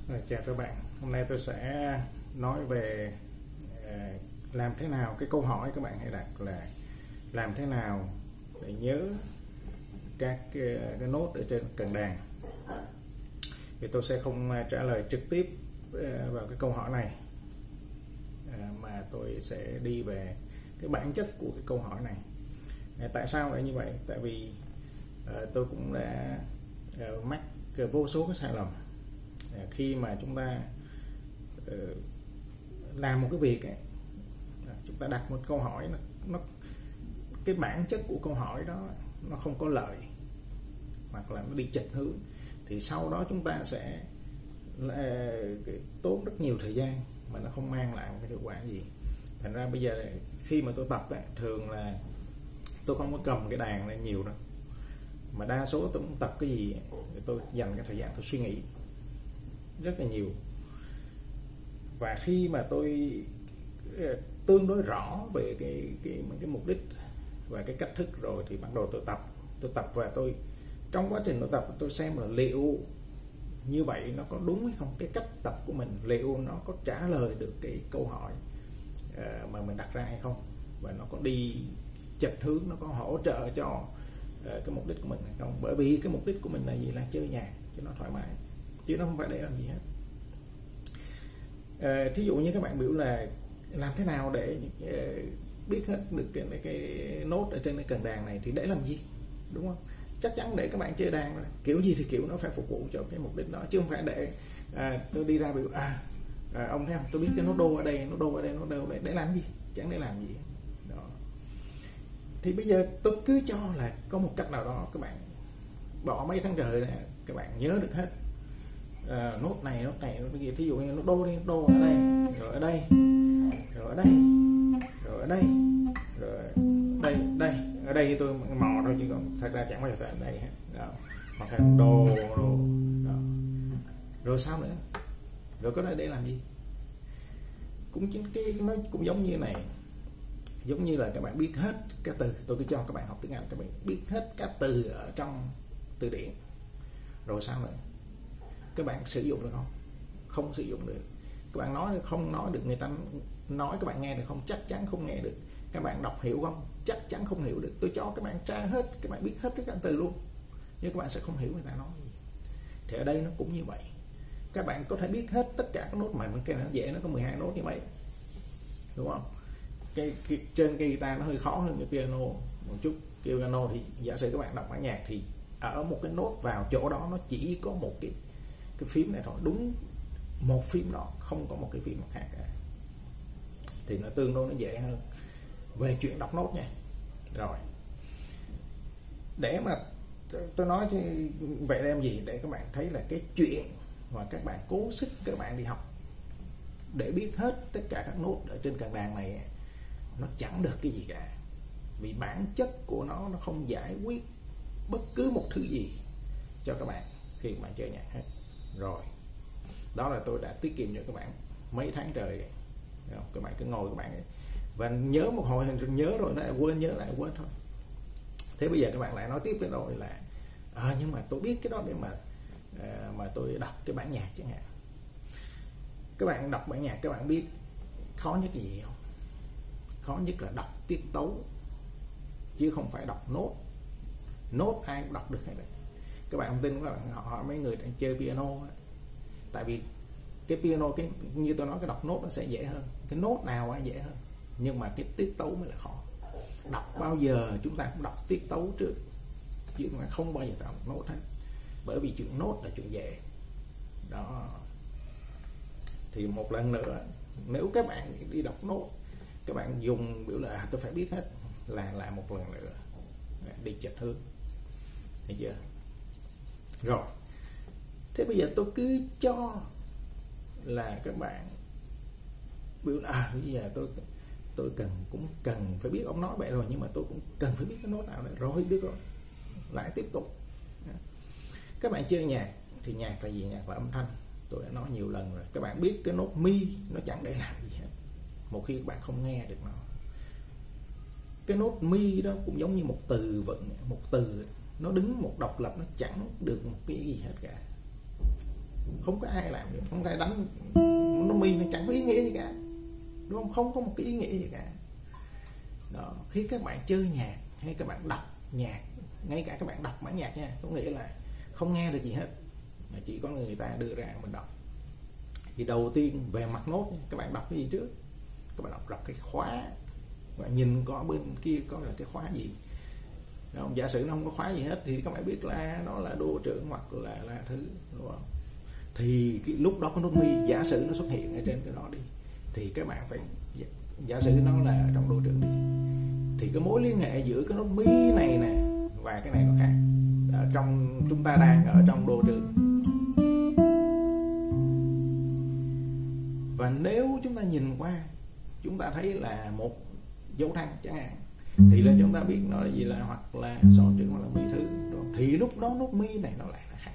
Chào các bạn, hôm nay tôi sẽ nói về làm thế nào, cái câu hỏi các bạn hãy đặt là làm thế nào để nhớ các cái nốt ở trên cần đàn. Thì tôi sẽ không trả lời trực tiếp vào cái câu hỏi này, mà tôi sẽ đi về cái bản chất của cái câu hỏi này. Tại sao lại như vậy? Tại vì tôi cũng đã mắc vô số cái sai lầm khi mà chúng ta làm một cái việc ấy, chúng ta đặt một câu hỏi nó cái bản chất của câu hỏi đó nó không có lợi hoặc là nó đi chệch hướng, thì sau đó chúng ta sẽ tốn rất nhiều thời gian mà nó không mang lại một cái hiệu quả gì. Thành ra bây giờ khi mà tôi tập ấy, thường là tôi không có cầm cái đàn này nhiều đâu, mà đa số tôi cũng tập cái gì tôi dành cái thời gian tôi suy nghĩ rất là nhiều. Và khi mà tôi tương đối rõ về cái mục đích và cái cách thức rồi thì bắt đầu tôi tập và tôi trong quá trình tôi tập tôi xem là liệu như vậy nó có đúng hay không, cái cách tập của mình liệu nó có trả lời được cái câu hỏi mà mình đặt ra hay không, và nó có đi chệch hướng, nó có hỗ trợ cho cái mục đích của mình hay không. Bởi vì cái mục đích của mình là gì? Là chơi nhạc cho nó thoải mái, chứ nó không phải để làm gì hết. Thí dụ như các bạn biểu là làm thế nào để biết hết được cái nốt ở trên cái cần đàn này, thì để làm gì, đúng không? Chắc chắn để các bạn chơi đàn rồi. Kiểu gì thì kiểu nó phải phục vụ cho cái mục đích đó, chứ không phải để tôi đi ra biểu ông thấy không, tôi biết cái nốt đô ở đây, nốt đô ở đây, nốt đô ở đây, để làm gì? Chẳng để làm gì đó. Thì bây giờ tôi cứ cho là có một cách nào đó các bạn bỏ mấy tháng trời này, các bạn nhớ được hết nốt này, nốt kia. Thí dụ như nốt đô đi, nốt đô ở đây, rồi ở đây, rồi ở đây, rồi ở đây, rồi đây. Ở đây tôi mò thôi chứ còn thật ra chẳng bao giờ ở đây hết. Hoặc là đô đó. Rồi sao nữa? Rồi có đây để làm gì? Cũng chính cái nó cũng giống như này, giống như là các bạn biết hết các từ. Tôi cứ cho các bạn học tiếng Anh, các bạn biết hết các từ ở trong từ điển. Rồi sao nữa? Các bạn sử dụng được không? Không sử dụng được. Các bạn nói được không? Nói được. Người ta nói các bạn nghe được không? Chắc chắn không nghe được. Các bạn đọc hiểu không? Chắc chắn không hiểu được. Tôi cho các bạn tra hết, các bạn biết hết các từ luôn, nhưng các bạn sẽ không hiểu người ta nói gì. Thì ở đây nó cũng như vậy. Các bạn có thể biết hết tất cả các nốt mà cái nó dễ, nó có 12 nốt như vậy, đúng không? Trên cái guitar nó hơi khó hơn cái piano một chút. Piano thì giả sử các bạn đọc bản nhạc thì ở một cái nốt vào chỗ đó nó chỉ có một cái phím này thôi, đúng một phím đó, không có một cái phím khác cả, thì nó tương đối nó dễ hơn về chuyện đọc nốt nha. Rồi, để mà tôi nói thì vậy làm gì? Để các bạn thấy là cái chuyện mà các bạn cố sức các bạn đi học để biết hết tất cả các nốt ở trên cần đàn này, nó chẳng được cái gì cả, vì bản chất của nó không giải quyết bất cứ một thứ gì cho các bạn khi các bạn chơi nhạc hết. Rồi, đó là tôi đã tiết kiệm cho các bạn mấy tháng trời rồi. Các bạn cứ ngồi các bạn ấy, và nhớ một hồi nhớ rồi nó quên, nhớ lại quên thôi. Thế bây giờ các bạn lại nói tiếp với tôi là nhưng mà tôi biết cái đó để mà tôi đọc cái bản nhạc chẳng hạn. Các bạn đọc bản nhạc các bạn biết khó nhất gì không? Khó nhất là đọc tiết tấu, chứ không phải đọc nốt. Nốt ai cũng đọc được hay đấy. Các bạn không tin các bạn hỏi mấy người đang chơi piano, tại vì cái piano, cái như tôi nói, cái đọc nốt nó sẽ dễ hơn. Cái nốt nào dễ hơn, nhưng mà cái tiết tấu mới là khó. Đọc bao giờ chúng ta cũng đọc tiết tấu trước, chứ mà không bao giờ đọc nốt hết, bởi vì chuyện nốt là chuyện dễ đó. Thì một lần nữa, nếu các bạn đi đọc nốt, các bạn dùng biểu là tôi phải biết hết, là lại một lần nữa đi chệch hướng, thấy chưa? Rồi, thế bây giờ tôi cứ cho là các bạn biểu là bây giờ tôi cũng cần phải biết ông nói vậy rồi, nhưng mà tôi cũng cần phải biết cái nốt nào này. Rồi biết rồi, lại tiếp tục. Các bạn chơi nhạc thì nhạc là gì? Nhạc là âm thanh. Tôi đã nói nhiều lần rồi. Các bạn biết cái nốt mi nó chẳng để làm gì hết một khi các bạn không nghe được nó. Cái nốt mi đó cũng giống như một từ vựng, một từ nó đứng một độc lập, nó chẳng được một cái gì hết cả. không có ai làm được, không có ai đánh nốt mi, nó chẳng có ý nghĩa gì cả, đúng không? Không có một cái ý nghĩa gì cả. Đó. Khi các bạn chơi nhạc hay các bạn đọc nhạc, ngay cả các bạn đọc bản nhạc nha, có nghĩa là không nghe được gì hết mà chỉ có người ta đưa ra mình đọc. Thì đầu tiên về mặt nốt, các bạn đọc cái gì trước? Các bạn đọc cái khóa và nhìn có bên kia có là cái khóa gì. Không? Giả sử nó không có khóa gì hết thì các bạn biết là nó là đô trưởng hoặc là la thứ, đúng không? Thì lúc đó cái nốt mi giả sử nó xuất hiện ở trên cái đó đi, thì các bạn phải giả sử nó là trong đô trưởng đi, thì cái mối liên hệ giữa cái nốt mi này nè và cái này nó khác. Ở trong chúng ta đang ở trong đô trưởng, và nếu chúng ta nhìn qua chúng ta thấy là một dấu thăng chẳng hạn, thì là chúng ta biết nó là gì, là hoặc là son chữ hoặc là mi thứ, đúng. Thì lúc đó nốt mi này nó lại là khác.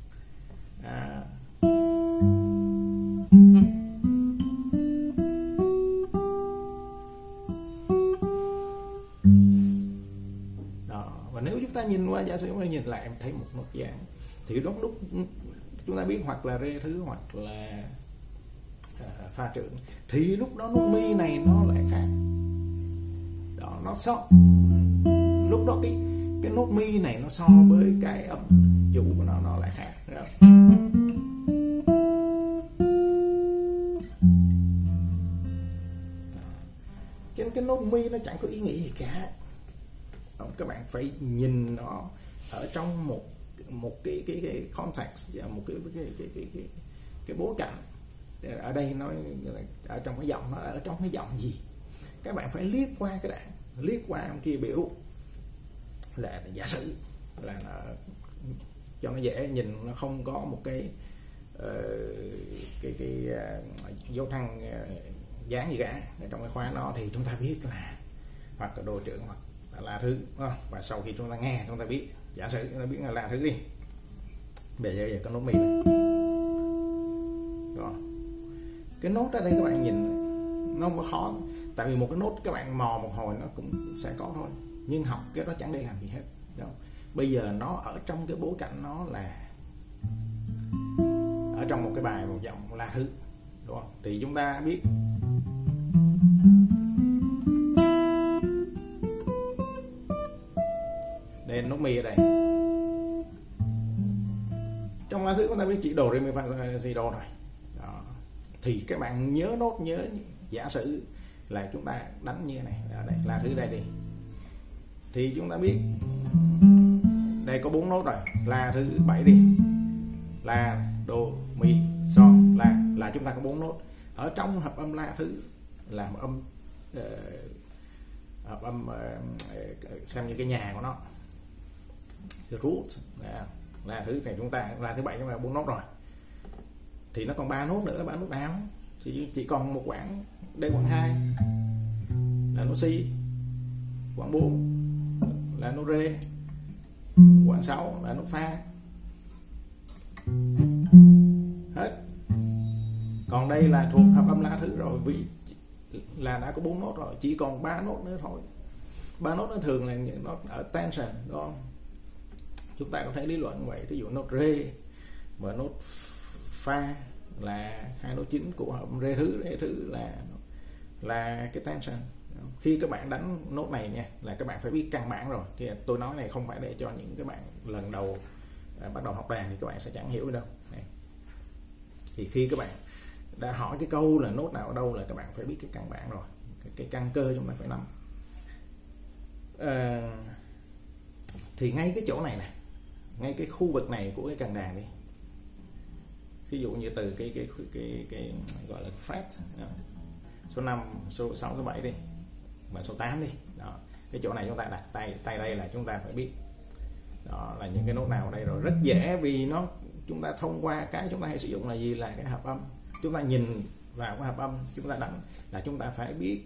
Đó. Và nếu chúng ta nhìn qua, giả sử chúng ta nhìn lại em thấy một nốt dạng, thì lúc chúng ta biết hoặc là rê thứ hoặc là pha trưởng, thì lúc đó nốt mi này nó lại khác. Đó, nó so lúc đó cái nốt mi này nó so với cái âm dụ của nó lại khác. Cho nên cái nốt mi nó chẳng có ý nghĩa gì cả. Các bạn phải nhìn nó ở trong một cái context, một cái bối cảnh. Ở đây nó ở trong cái giọng, nó ở trong cái giọng gì, các bạn phải liếc qua cái đoạn, liếc qua ông kia biểu là giả sử là nó, cho nó dễ nhìn, nó không có một cái dấu thăng dáng gì cả ở trong cái khóa nó, thì chúng ta biết là hoặc là đô trưởng hoặc là la thứ, và sau khi chúng ta nghe chúng ta biết, giả sử chúng ta biết là la thứ đi, bây giờ có nốt mi này. Rồi. Cái nốt ở đây các bạn nhìn nó không có khó, tại vì một cái nốt các bạn mò một hồi nó cũng sẽ có thôi, nhưng học cái đó chẳng để làm gì hết, đúng không? Bây giờ nó ở trong cái bối cảnh nó là ở trong một cái bài, một giọng la thứ, đúng không? Thì chúng ta biết đây nốt mi ở đây, trong la thứ chúng ta biết chỉ đồ, re, mi, fa, si, đô rồi. Đó. Thì các bạn nhớ nốt, nhớ giả sử là chúng ta đánh như này, ở đây la thứ đây đi, thì chúng ta biết đây có 4 nốt rồi, la thứ 7 đi, la, đô, mi, son, la, là chúng ta có 4 nốt. Ở trong hợp âm la thứ là một âm hợp âm xem như cái nhà của nó, the root là thứ này, chúng ta là thứ 7 chúng ta 4 nốt rồi, thì nó còn 3 nốt nữa. 3 nốt nào thì chỉ còn một quãng, đây quãng 2 là nốt si, quãng 4 là nốt rê, quãng 6 là nốt pha, hết. Còn đây là thuộc hợp âm la thứ rồi, vì là đã có 4 nốt rồi, chỉ còn 3 nốt nữa thôi. 3 nốt nó thường là những nốt ở tension, đúng không? Chúng ta có thể lý luận vậy, ví dụ nốt rê và nốt pha là hai nốt chính của hợp rê thứ. Rê thứ là cái tension. Khi các bạn đánh nốt này nha, là các bạn phải biết căn bản rồi. Thì tôi nói này không phải để cho những các bạn lần đầu bắt đầu học đàn thì các bạn sẽ chẳng hiểu gì đâu. Này. Thì khi các bạn đã hỏi cái câu là nốt nào ở đâu là các bạn phải biết cái căn bản rồi, cái căn cơ chúng ta phải nắm. Thì ngay cái chỗ này nè, ngay cái khu vực này của cái cần đàn đi, ví dụ như từ cái gọi là fret, số 5, số 6, số 7 đi, và số 8 đi. Đó. Cái chỗ này chúng ta đặt tay đây là chúng ta phải biết đó là những cái nốt nào ở đây rồi, rất dễ, vì nó chúng ta thông qua cái chúng ta hay sử dụng là gì, là cái hợp âm. Chúng ta nhìn vào cái hợp âm chúng ta đánh là chúng ta phải biết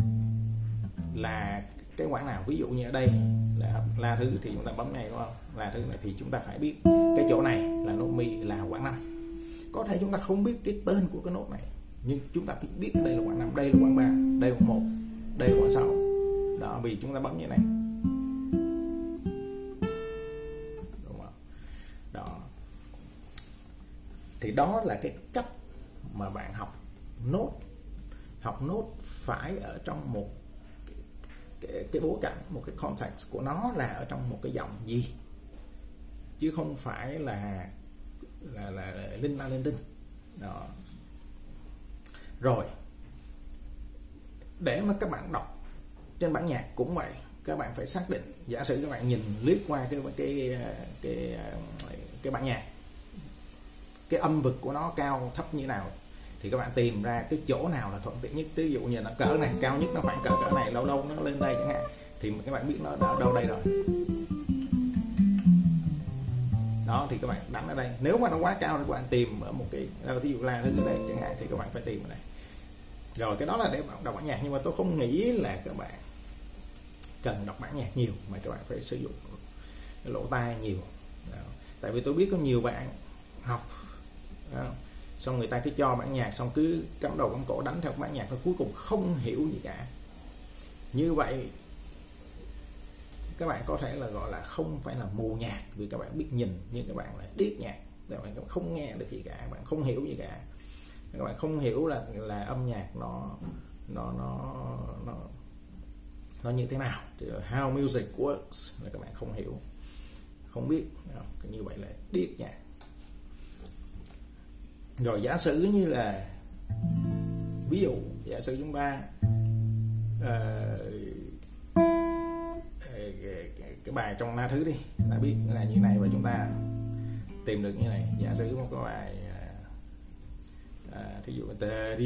là cái quãng nào. Ví dụ như ở đây là la thứ thì chúng ta bấm này, đúng không? La thứ này thì chúng ta phải biết cái chỗ này là nốt mi là quãng 5. Có thể chúng ta không biết cái tên của cái nốt này, nhưng chúng ta phải biết đây là quãng 5, đây là quãng 3, đây là quãng 1, đây là quãng 6. Đó, vì chúng ta bấm như này. Đúng không? Đó. Thì đó là cái cách mà bạn học nốt. Học nốt phải ở trong một cái bối cảnh, một cái context của nó là ở trong một cái giọng gì, chứ không phải là linh ta linh tinh đó. Rồi để mà các bạn đọc trên bản nhạc cũng vậy, các bạn phải xác định, giả sử các bạn nhìn lướt qua cái bản nhạc, cái âm vực của nó cao thấp như nào, thì các bạn tìm ra cái chỗ nào là thuận tiện nhất. Ví dụ như là cỡ này cao nhất nó khoảng cỡ này, lâu lâu nó lên đây chẳng hạn, thì các bạn biết nó ở đâu đây rồi đó, thì các bạn đánh ở đây. Nếu mà nó quá cao thì các bạn tìm ở một cái, ví dụ là ở đây chẳng hạn, thì các bạn phải tìm ở đây. Rồi cái đó là để đọc bản nhạc, nhưng mà tôi không nghĩ là các bạn cần đọc bản nhạc nhiều, mà các bạn phải sử dụng cái lỗ tai nhiều đó. Tại vì tôi biết có nhiều bạn học đó, xong người ta cứ cho bản nhạc xong cứ cắm đầu cắm cổ đánh theo bản nhạc, và cuối cùng không hiểu gì cả. Như vậy các bạn có thể là gọi là không phải là mù nhạc, vì các bạn biết nhìn, nhưng các bạn lại điếc nhạc, các bạn không nghe được gì cả, các bạn không hiểu gì cả, các bạn không hiểu là âm nhạc nó như thế nào, how music works là các bạn không hiểu, không biết, như vậy là điếc nhạc. Rồi giả sử như là ví dụ giả sử chúng ta cái bài trong La Thứ đi, ta biết là như này và chúng ta tìm được như này. Giả sử một cái bài thí dụ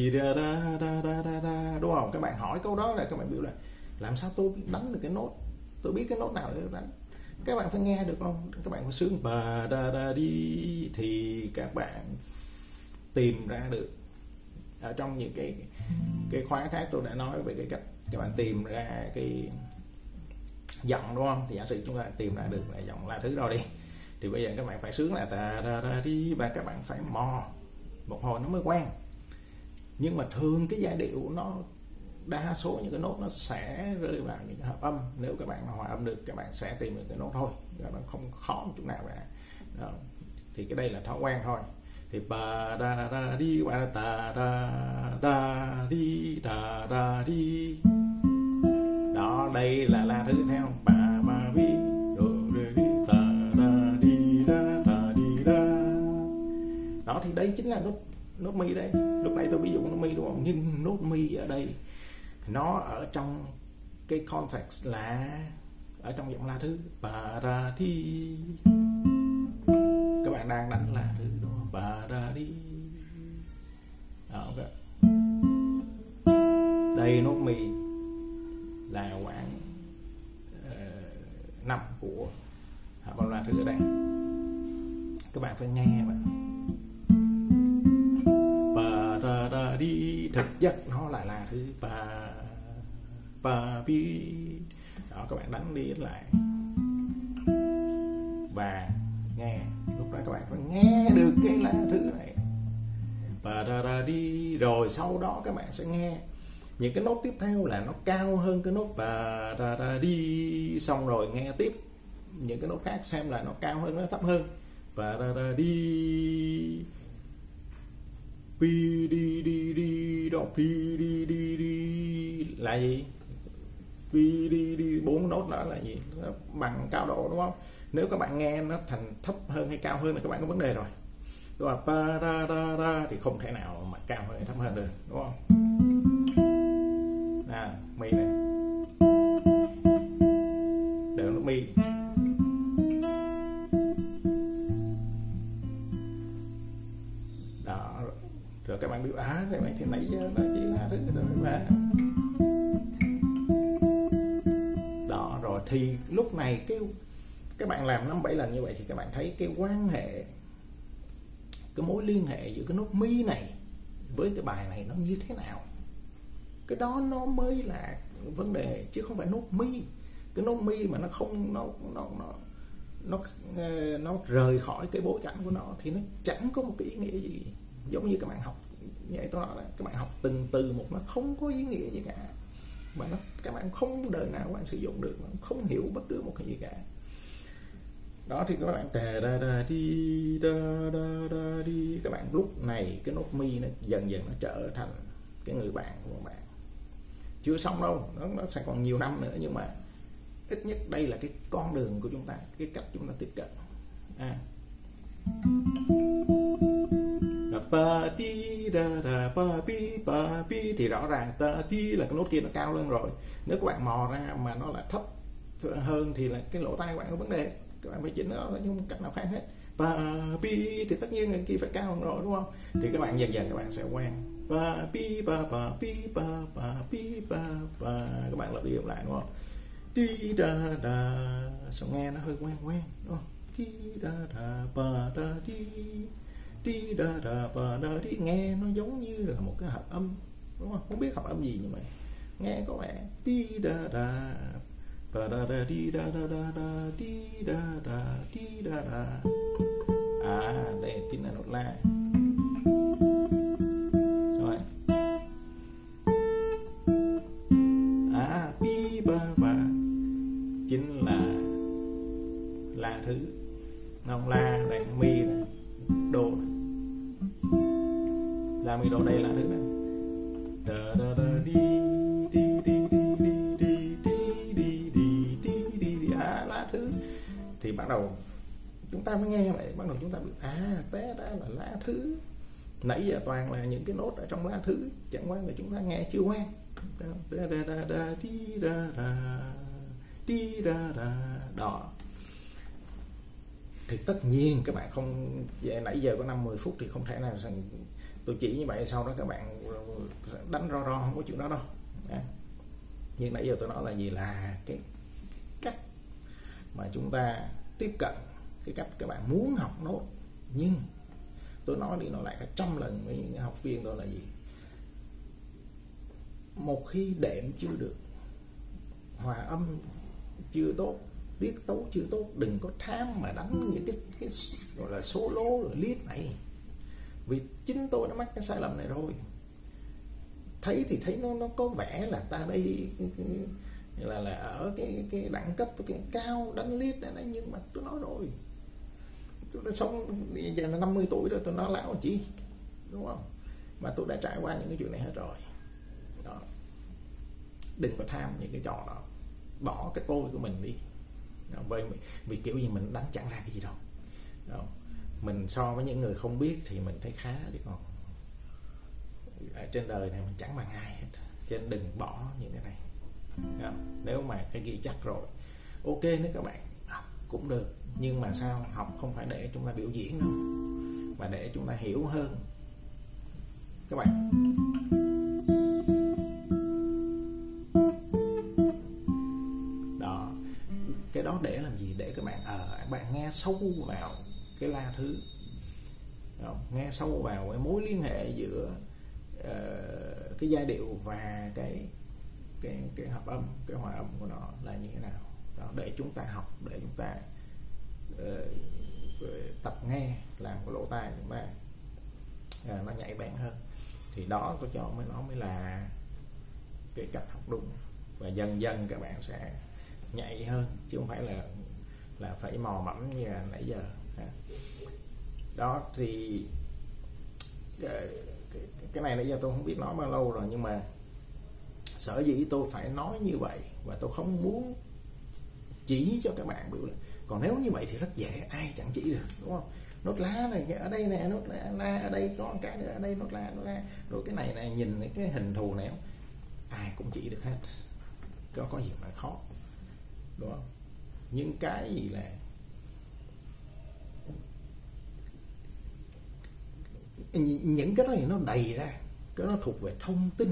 đúng không, các bạn hỏi câu đó là các bạn biểu là làm sao tôi đánh được cái nốt, tôi biết cái nốt nào để đánh. Các bạn phải nghe được không, các bạn phải sướng bà da da đi, thì các bạn tìm ra được ở trong những cái khóa khác tôi đã nói về cái cách các bạn tìm ra cái giọng, đúng không? Thì giả sử chúng ta tìm ra được là giọng La Thứ rồi đi, thì bây giờ các bạn phải sướng là ta da da đi, và các bạn phải mò một hồi nó mới quen. Nhưng mà thường cái giai điệu nó đa số những cái nốt nó sẽ rơi vào những cái hợp âm. Nếu các bạn hòa âm được, các bạn sẽ tìm được cái nốt thôi, các bạn không khó một chút nào cả đó. Thì cái đây là thói quen thôi. Thì ba da da đi, ba ta da đi da da đi đó, đây là La Thứ theo ba ba vi do re đi ta da đi da đi da đó. Thì đây chính là nốt mi đây. Lúc nãy tôi ví dụ nốt mi đúng không, nhưng nốt mi ở đây nó ở trong cái context là ở trong giọng La Thứ ba ra đi, các bạn đang đánh La Thứ đúng không, ba ra đi đó, okay. Đây nốt mi là khoảng 5 của hợp âm La Thứ ở đây, các bạn phải nghe mà. Ba ra ra đi, thực chất nó là La Thứ ba ba bi đó, các bạn đánh đi lại và nghe. Lúc đó các bạn phải nghe được cái La Thứ này ba ra ra đi, rồi sau đó các bạn sẽ nghe những cái nốt tiếp theo là nó cao hơn cái nốt ba ra ra đi, xong rồi nghe tiếp những cái nốt khác xem là nó cao hơn nó thấp hơn. Ba ra ra đi pi đi đi đi đó, pi đi đi đi là gì, pi đi đi, 4 nốt đó là gì, nó bằng cao độ đúng không. Nếu các bạn nghe nó thành thấp hơn hay cao hơn thì các bạn có vấn đề rồi. Rồi pa ra ra ra thì không thể nào mà cao hơn hay thấp hơn được, đúng không? Mi này đều nốt mi đó. Rồi các bạn biết cái bài thì nãy giờ nó chỉ là thứ rồi mà đó. Rồi thì lúc này các bạn làm 5-7 lần như vậy thì các bạn thấy cái quan hệ, cái mối liên hệ giữa cái nốt mi này với cái bài này nó như thế nào. Cái đó nó mới là vấn đề, chứ không phải nốt mi. Cái nốt mi mà nó không nó rời khỏi cái bối cảnh của nó thì nó chẳng có một cái ý nghĩa gì. Giống như các bạn học vậy, tôi nói là các bạn học từng từ một, nó không có ý nghĩa gì cả, mà các bạn không đời nào các bạn sử dụng được, không hiểu bất cứ một cái gì cả. Đó thì các bạn tè đa đa đi đa đa đa đi, các bạn lúc này cái nốt mi nó dần dần nó trở thành cái người bạn của các bạn. Chưa xong đâu, nó sẽ còn nhiều năm nữa, nhưng mà ít nhất đây là cái con đường của chúng ta, cái cách chúng ta tiếp cận. Pa ti đa đa pa pi thì rõ ràng ta ti là cái nốt kia nó cao lên rồi. Nếu các bạn mò ra mà nó là thấp hơn thì là cái lỗ tai của bạn có vấn đề, các bạn phải chỉnh nó không cách nào khác hết. Pa pi thì tất nhiên người kia phải cao hơn rồi, đúng không? Thì các bạn dần dần các bạn sẽ quen. Pa pi pa pi pa, các bạn lặp đi lặp lại, đúng không? Ti đa đa, sao nghe nó hơi quen đúng không? Ti đa đa pa đa ti đa đa pa đa đi, nghe nó giống như là một cái hợp âm, đúng không? Không biết hợp âm gì nhưng mà nghe có vẻ ti đa đa pa đa đa đi đa đa đa đa đi đa đa đi đa đa. Đây chính là nốt la. Rồi. Pi ba chính là la thứ. Không, la này, mi này, đô này. La mi đô, đây là thứ này. Da da da đi đi đi đi đi đi đi đi đi đi. La thứ thì bắt đầu chúng ta mới nghe vậy, bắt đầu chúng ta biết té ra là la thứ. Nãy giờ toàn là những cái nốt ở trong la thứ, chẳng qua là chúng ta nghe chưa quen. Da da da da đi da da đi da da đó. Thì tất nhiên các bạn không, nãy giờ có 50 phút thì không thể nào tôi chỉ như vậy sau đó các bạn đánh ro không có chuyện đó đâu. Nhưng nãy giờ tôi nói là gì, là cái cách mà chúng ta tiếp cận, cái cách các bạn muốn học nốt. Nhưng tôi nói đi nói lại cả 100 lần với những học viên tôi là gì, một khi đệm chưa được, hòa âm chưa tốt, tiết tấu chưa tốt, đừng có tham mà đánh những cái gọi là solo rồi lead này, vì chính tôi đã mắc cái sai lầm này rồi. Thấy thì thấy nó có vẻ là ta đây là ở cái đẳng cấp cái cao đánh lead này, nhưng mà tôi nói rồi, tôi đã sống giờ là 50 tuổi rồi, tôi nói lão làm chi, đúng không? Mà tôi đã trải qua những cái chuyện này hết rồi đó. Đừng có tham những cái trò đó, bỏ cái tôi của mình đi. Vì kiểu gì mình đánh chẳng ra cái gì đâu. Mình so với những người không biết thì mình thấy khá, chứ còn ở trên đời này mình chẳng bằng ai hết. Cho nên đừng bỏ những cái này. Nếu mà cái ghi chắc rồi, ok, nếu các bạn học cũng được, nhưng mà sao, học không phải để chúng ta biểu diễn đâu, mà để chúng ta hiểu hơn các bạn. Đó, cái đó để làm gì? Để các bạn nghe sâu vào cái la thứ, nghe sâu vào cái mối liên hệ giữa cái giai điệu và cái hợp âm, cái hòa âm của nó là như thế nào đó, để chúng ta học, để chúng ta tập nghe, làm cái lỗ tai chúng ta nó nhạy bén hơn. Thì đó tôi cho nó mới là cái cách học đúng, và dần dần các bạn sẽ nhạy hơn, chứ không phải là phải mò mẫm như là nãy giờ. Đó thì cái này nãy giờ tôi không biết nói bao lâu rồi, nhưng mà sở dĩ tôi phải nói như vậy, và tôi không muốn chỉ cho các bạn biểu là, còn nếu như vậy thì rất dễ, ai chẳng chỉ được, đúng không? Nốt lá này ở đây nè, nốt la ở đây có cái nữa, ở đây nốt la rồi cái này nhìn cái hình thù này ai cũng chỉ được hết, có gì mà khó, đúng không? Nhưng cái gì là những cái đó thì nó đầy ra, cái đó thuộc về thông tin,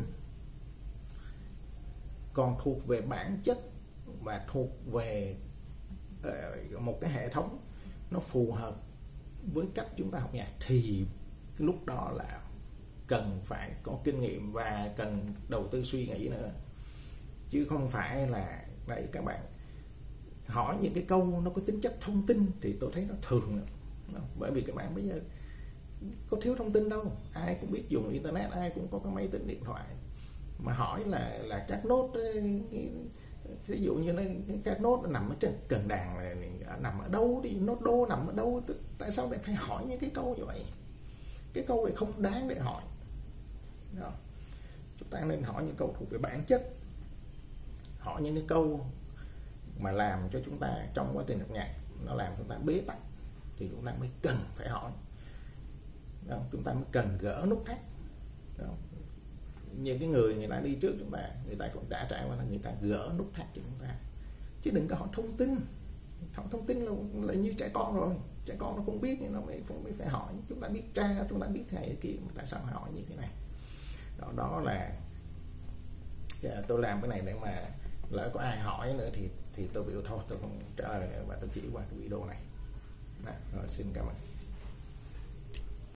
còn thuộc về bản chất và thuộc về một cái hệ thống nó phù hợp với cách chúng ta học nhạc, thì lúc đó là cần phải có kinh nghiệm và cần đầu tư suy nghĩ nữa, chứ không phải là đấy các bạn hỏi những cái câu nó có tính chất thông tin thì tôi thấy nó thường nữa. Bởi vì các bạn bây giờ có thiếu thông tin đâu, ai cũng biết dùng internet, ai cũng có cái máy tính điện thoại, mà hỏi là các nốt ví dụ như các nốt nó nằm ở trên cần đàn này, nằm ở đâu đi, nốt đô nằm ở đâu, tại sao lại phải hỏi những cái câu như vậy? Cái câu này không đáng để hỏi. Đó. Chúng ta nên hỏi những câu thuộc về bản chất, hỏi những cái câu mà làm cho chúng ta trong quá trình học nhạc nó làm chúng ta bế tắc thì chúng ta mới cần phải hỏi. Đó. Chúng ta mới cần gỡ nút thắt. Đó. Những cái người ta đi trước chúng ta, người ta cũng đã trải qua là người ta gỡ nút thắt cho chúng ta, chứ đừng có hỏi thông tin. Hỏi thông tin là như trẻ con rồi, trẻ con nó không biết thì nó mới phải hỏi. Chúng ta biết tra, chúng ta biết thế này thế kia, mà tại sao hỏi như thế này? Đó là tôi làm cái này để mà lỡ có ai hỏi nữa thì tôi biểu thôi tôi không trả lời nữa và tôi chỉ qua cái video này. Rồi, xin cảm ơn.